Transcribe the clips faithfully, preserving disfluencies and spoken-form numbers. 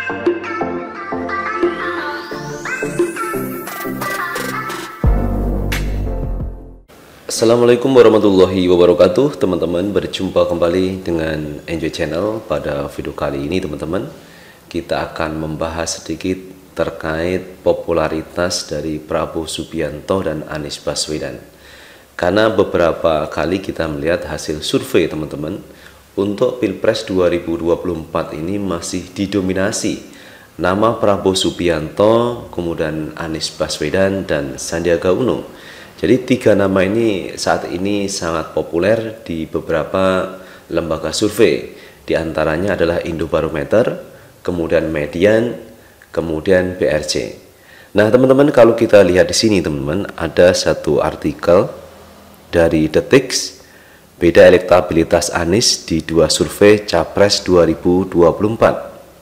Assalamualaikum warahmatullahi wabarakatuh, teman-teman. Berjumpa kembali dengan Enjoy Channel. Pada video kali ini, teman-teman, kita akan membahas sedikit terkait popularitas dari Prabowo Subianto dan Anies Baswedan. Karena beberapa kali kita melihat hasil survei, teman-teman, untuk Pilpres dua ribu dua puluh empat ini masih didominasi nama Prabowo Subianto, kemudian Anies Baswedan, dan Sandiaga Uno. Jadi tiga nama ini saat ini sangat populer di beberapa lembaga survei. Di antaranya adalah Indobarometer, kemudian Median, kemudian B R C. Nah, teman-teman, kalau kita lihat di sini, teman-teman, ada satu artikel dari Detik, beda elektabilitas Anies di dua survei Capres dua ribu dua puluh empat.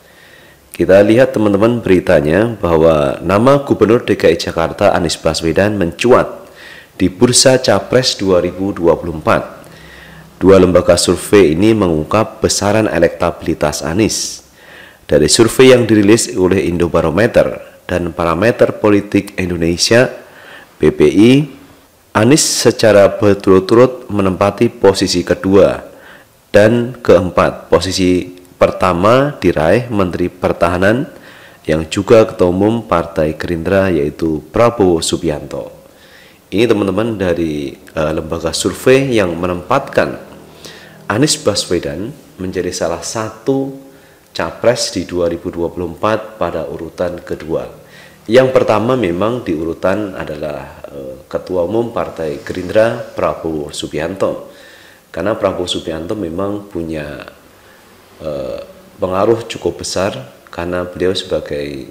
Kita lihat, teman-teman, beritanya bahwa nama Gubernur D K I Jakarta Anies Baswedan mencuat di bursa Capres dua ribu dua puluh empat. Dua lembaga survei ini mengungkap besaran elektabilitas Anies. Dari survei yang dirilis oleh Indobarometer dan Parameter Politik Indonesia (P P I), Anies secara berturut-turut menempati posisi kedua dan keempat. Posisi pertama diraih Menteri Pertahanan yang juga Ketua Umum Partai Gerindra, yaitu Prabowo Subianto. Ini, teman-teman, dari uh, lembaga survei yang menempatkan Anies Baswedan menjadi salah satu capres di dua ribu dua puluh empat pada urutan kedua. Yang pertama memang di urutan adalah uh, Ketua Umum Partai Gerindra Prabowo Subianto. Karena Prabowo Subianto memang punya uh, pengaruh cukup besar karena beliau sebagai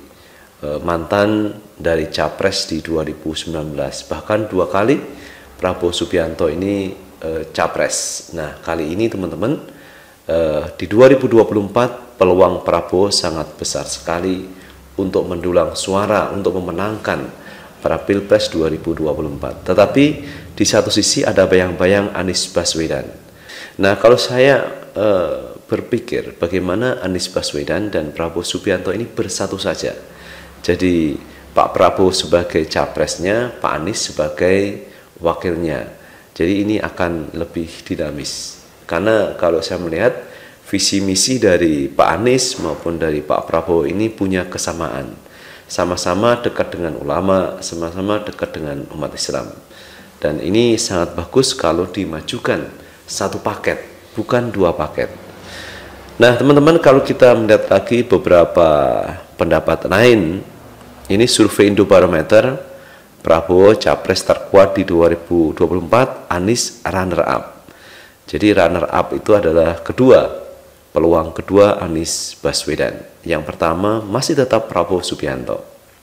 mantan dari Capres di dua ribu sembilan belas. Bahkan dua kali Prabowo Subianto ini e, Capres. Nah, kali ini, teman-teman, e, di dua ribu dua puluh empat peluang Prabowo sangat besar sekali untuk mendulang suara, untuk memenangkan pada Pilpres dua ribu dua puluh empat. Tetapi di satu sisi ada bayang-bayang Anies Baswedan. Nah, kalau saya e, berpikir bagaimana Anies Baswedan dan Prabowo Subianto ini bersatu saja. Jadi Pak Prabowo sebagai capresnya, Pak Anies sebagai wakilnya. Jadi ini akan lebih dinamis. Karena kalau saya melihat visi misi dari Pak Anies maupun dari Pak Prabowo ini punya kesamaan. Sama-sama dekat dengan ulama, sama-sama dekat dengan umat Islam. Dan ini sangat bagus kalau dimajukan satu paket, bukan dua paket. Nah, teman-teman, kalau kita melihat lagi beberapa pendapat lain, ini survei Indobarometer, Prabowo capres terkuat di dua ribu dua puluh empat, Anies runner up. Jadi runner up itu adalah kedua, peluang kedua Anies Baswedan. Yang pertama masih tetap Prabowo Subianto.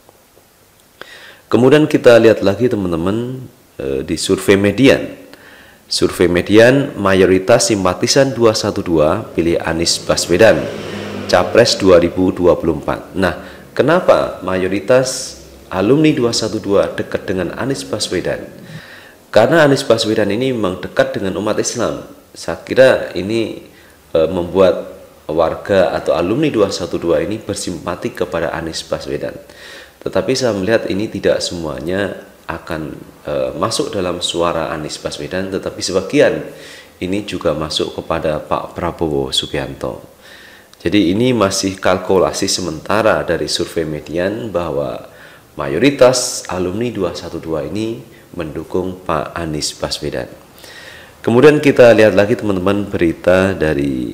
Kemudian kita lihat lagi, teman-teman, di survei Median. Survei Median, mayoritas simpatisan dua satu dua pilih Anies Baswedan, Capres dua ribu dua puluh empat. Nah, kenapa mayoritas alumni dua satu dua dekat dengan Anies Baswedan? Karena Anies Baswedan ini memang dekat dengan umat Islam. Saya kira ini e, membuat warga atau alumni dua satu dua ini bersimpati kepada Anies Baswedan. Tetapi saya melihat ini tidak semuanya akan e, masuk dalam suara Anies Baswedan, tetapi sebagian ini juga masuk kepada Pak Prabowo Subianto. Jadi ini masih kalkulasi sementara dari survei Median bahwa mayoritas alumni dua satu dua ini mendukung Pak Anies Baswedan. Kemudian kita lihat lagi, teman-teman, berita dari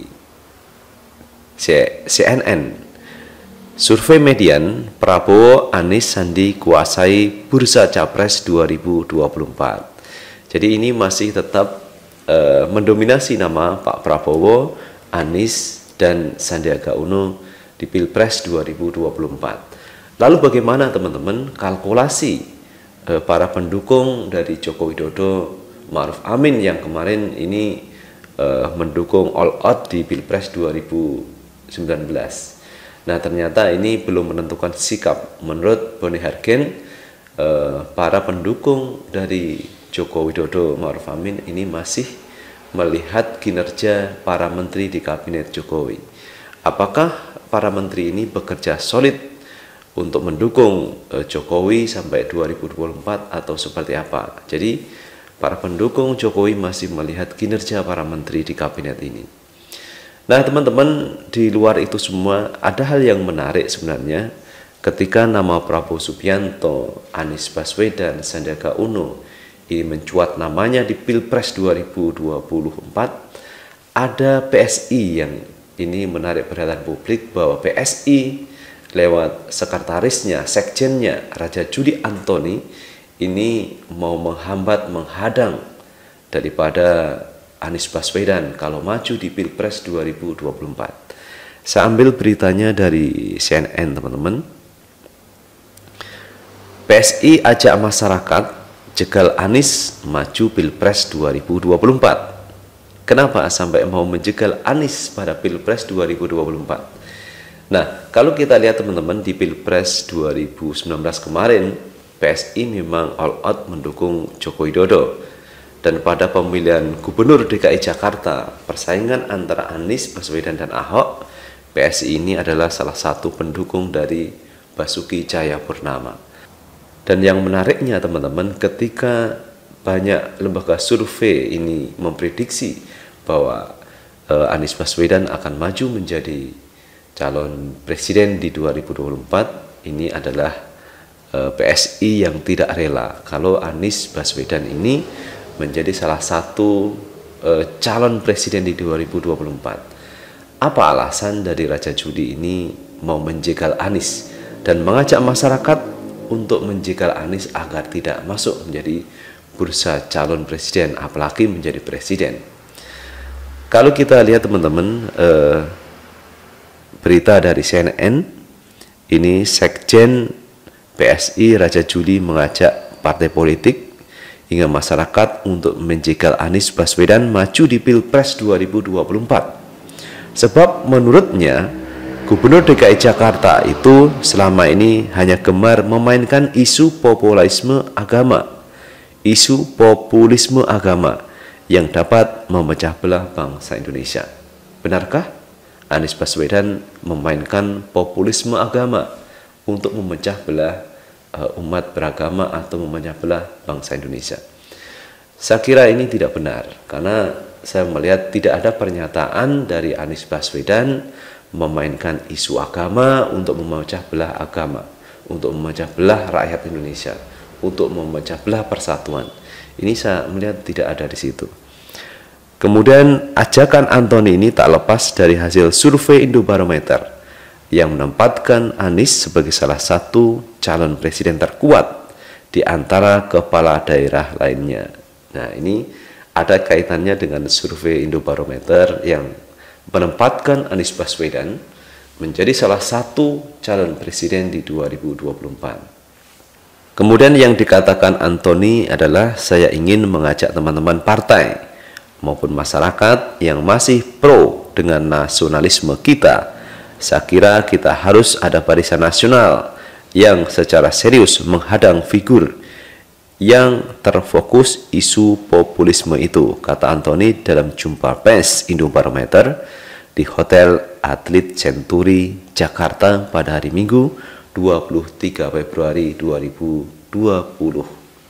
C N N. Survei Median, Prabowo, Anies, Sandi kuasai bursa Capres dua ribu dua puluh empat. Jadi ini masih tetap uh, mendominasi nama Pak Prabowo, Anies, dan Sandiaga Uno di Pilpres dua ribu dua puluh empat. Lalu bagaimana, teman-teman, kalkulasi eh, para pendukung dari Joko Widodo, Ma'ruf Amin yang kemarin ini eh, mendukung all out di Pilpres dua ribu sembilan belas. Nah, ternyata ini belum menentukan sikap. Menurut Boni Hargen, eh, para pendukung dari Joko Widodo, Ma'ruf Amin ini masih melihat kinerja para menteri di kabinet Jokowi. Apakah para menteri ini bekerja solid untuk mendukung uh, Jokowi sampai dua ribu dua puluh empat atau seperti apa. Jadi para pendukung Jokowi masih melihat kinerja para menteri di kabinet ini. Nah teman-teman, di luar itu semua ada hal yang menarik sebenarnya ketika nama Prabowo Subianto, Anies Baswedan, Sandiaga Uno ini mencuat namanya di Pilpres dua ribu dua puluh empat. Ada P S I yang ini menarik perhatian publik bahwa P S I lewat sekretarisnya, sekjennya Raja Juli Antoni ini mau menghambat, menghadang daripada Anies Baswedan kalau maju di Pilpres dua ribu dua puluh empat. Saya ambil beritanya dari C N N teman-teman. P S I ajak masyarakat jegal Anies maju Pilpres dua ribu dua puluh empat. Kenapa sampai mau menjegal Anies pada Pilpres dua ribu dua puluh empat? Nah, kalau kita lihat teman-teman di Pilpres dua ribu sembilan belas kemarin, P S I memang all out mendukung Joko Widodo. Dan pada pemilihan Gubernur D K I Jakarta, persaingan antara Anies Baswedan dan Ahok, P S I ini adalah salah satu pendukung dari Basuki Cahayapurnama. Dan yang menariknya teman-teman, ketika banyak lembaga survei ini memprediksi bahwa uh, Anies Baswedan akan maju menjadi calon presiden di dua ribu dua puluh empat, ini adalah uh, P S I yang tidak rela kalau Anies Baswedan ini menjadi salah satu uh, calon presiden di dua ribu dua puluh empat. Apa alasan dari Raja Juli ini mau menjegal Anies dan mengajak masyarakat untuk menjegal Anies agar tidak masuk menjadi bursa calon presiden, apalagi menjadi presiden? Kalau kita lihat teman-teman, uh, berita dari C N N, ini Sekjen P S I Raja Juli mengajak partai politik hingga masyarakat untuk menjegal Anies Baswedan maju di Pilpres dua ribu dua puluh empat. Sebab menurutnya Gubernur D K I Jakarta itu selama ini hanya gemar memainkan isu populisme agama, isu populisme agama yang dapat memecah belah bangsa Indonesia. Benarkah Anies Baswedan memainkan populisme agama untuk memecah belah umat beragama atau memecah belah bangsa Indonesia? Saya kira ini tidak benar, karena saya melihat tidak ada pernyataan dari Anies Baswedan memainkan isu agama untuk memecah belah agama, untuk memecah belah rakyat Indonesia, untuk memecah belah persatuan. Ini saya melihat tidak ada di situ. Kemudian ajakan Antoni ini tak lepas dari hasil survei Indobarometer yang menempatkan Anies sebagai salah satu calon presiden terkuat di antara kepala daerah lainnya. Nah, ini ada kaitannya dengan survei Indobarometer yang menempatkan Anies Baswedan menjadi salah satu calon presiden di dua ribu dua puluh empat. Kemudian yang dikatakan Antoni adalah, saya ingin mengajak teman-teman partai maupun masyarakat yang masih pro dengan nasionalisme kita. Saya kira kita harus ada barisan nasional yang secara serius menghadang figur yang terfokus isu populisme itu, kata Antoni dalam jumpa pers Indobarometer di Hotel Atlet Century, Jakarta pada hari Minggu dua puluh tiga Februari dua ribu dua puluh.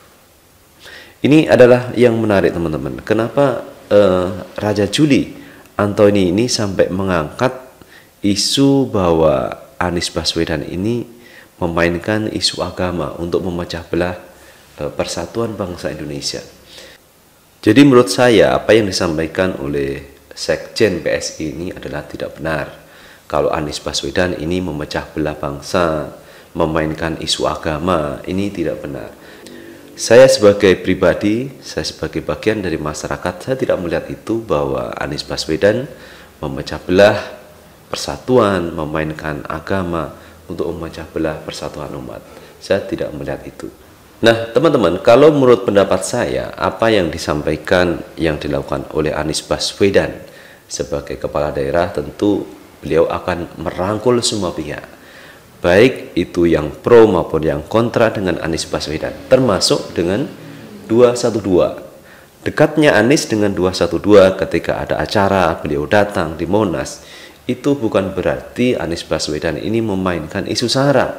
Ini adalah yang menarik teman-teman. Kenapa uh, Raja Juli Antoni ini sampai mengangkat isu bahwa Anies Baswedan ini memainkan isu agama untuk memecah belah uh, persatuan bangsa Indonesia. Jadi menurut saya apa yang disampaikan oleh Sekjen P S I ini adalah tidak benar. Kalau Anies Baswedan ini memecah belah bangsa, memainkan isu agama, ini tidak benar. Saya sebagai pribadi, saya sebagai bagian dari masyarakat, saya tidak melihat itu bahwa Anies Baswedan memecah belah persatuan, memainkan agama untuk memecah belah persatuan umat. Saya tidak melihat itu. Nah teman-teman, kalau menurut pendapat saya, apa yang disampaikan, yang dilakukan oleh Anies Baswedan sebagai kepala daerah, tentu beliau akan merangkul semua pihak, baik itu yang pro maupun yang kontra dengan Anies Baswedan, termasuk dengan dua satu dua. Dekatnya Anies dengan dua satu dua ketika ada acara beliau datang di Monas, itu bukan berarti Anies Baswedan ini memainkan isu SARA,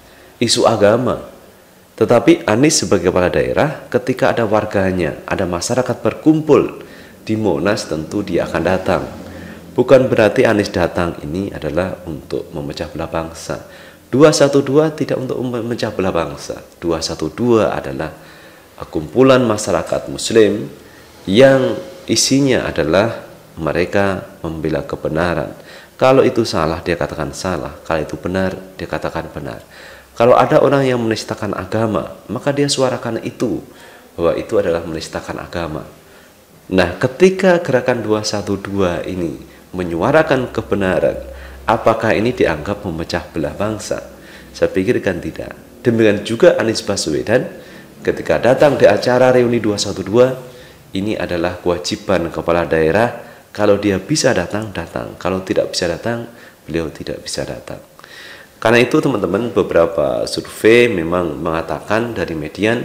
isu agama. Tetapi Anies sebagai kepala daerah, ketika ada warganya, ada masyarakat berkumpul di Monas, tentu dia akan datang. Bukan berarti Anies datang ini adalah untuk memecah belah bangsa. dua satu dua tidak untuk memecah belah bangsa. dua satu dua adalah kumpulan masyarakat Muslim yang isinya adalah mereka membela kebenaran. Kalau itu salah, dia katakan salah. Kalau itu benar, dia katakan benar. Kalau ada orang yang menistakan agama, maka dia suarakan itu, bahwa itu adalah menistakan agama. Nah, ketika gerakan dua satu dua ini menyuarakan kebenaran, apakah ini dianggap memecah belah bangsa? Saya pikir kan tidak. Demikian juga Anies Baswedan, ketika datang di acara reuni dua satu dua, ini adalah kewajiban kepala daerah. Kalau dia bisa datang, datang. Kalau tidak bisa datang, beliau tidak bisa datang. Karena itu teman-teman, beberapa survei memang mengatakan dari median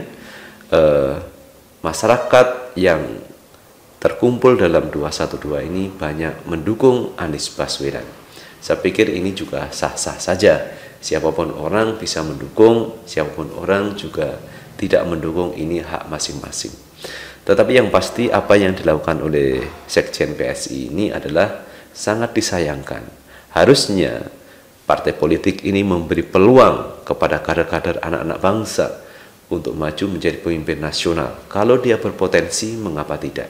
eh, masyarakat yang terkumpul dalam dua satu dua ini banyak mendukung Anies Baswedan. Saya pikir ini juga sah-sah saja. Siapapun orang bisa mendukung, siapapun orang juga tidak mendukung, ini hak masing-masing. Tetapi yang pasti apa yang dilakukan oleh Sekjen P S I ini adalah sangat disayangkan. Harusnya partai politik ini memberi peluang kepada kader-kader anak-anak bangsa untuk maju menjadi pemimpin nasional. Kalau dia berpotensi, mengapa tidak?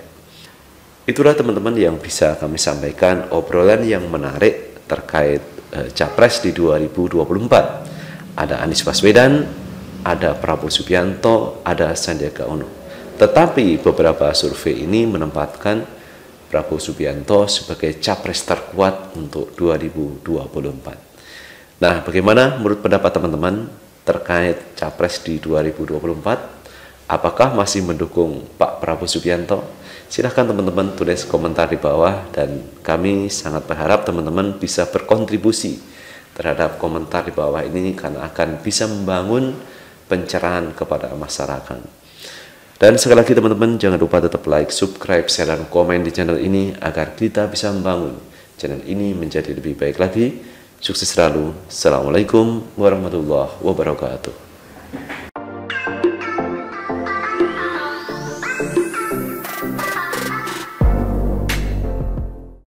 Itulah teman-teman yang bisa kami sampaikan, obrolan yang menarik terkait eh, Capres di dua ribu dua puluh empat. Ada Anies Baswedan, ada Prabowo Subianto, ada Sandiaga Uno. Tetapi beberapa survei ini menempatkan Prabowo Subianto sebagai capres terkuat untuk dua ribu dua puluh empat. Nah, bagaimana menurut pendapat teman-teman terkait capres di dua ribu dua puluh empat? Apakah masih mendukung Pak Prabowo Subianto? Silahkan teman-teman tulis komentar di bawah, dan kami sangat berharap teman-teman bisa berkontribusi terhadap komentar di bawah ini, karena akan bisa membangun pencerahan kepada masyarakat. Dan sekali lagi teman-teman, jangan lupa tetap like, subscribe, share, dan komen di channel ini agar kita bisa membangun channel ini menjadi lebih baik lagi. Sukses selalu. Assalamualaikum warahmatullahi wabarakatuh.